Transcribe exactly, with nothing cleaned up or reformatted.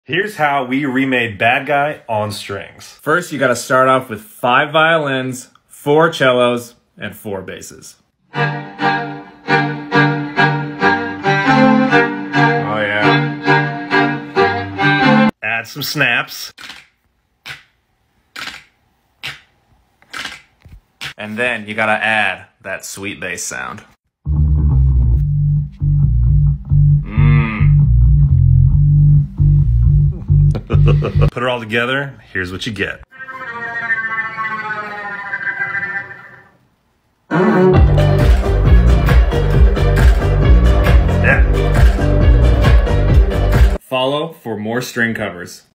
Here's how we remade Bad Guy on strings. First, you gotta start off with five violins, four cellos, and four basses. Oh yeah. Add some snaps. And then you gotta add that sweet bass sound. Put it all together, here's what you get. Yeah. Follow for more string covers.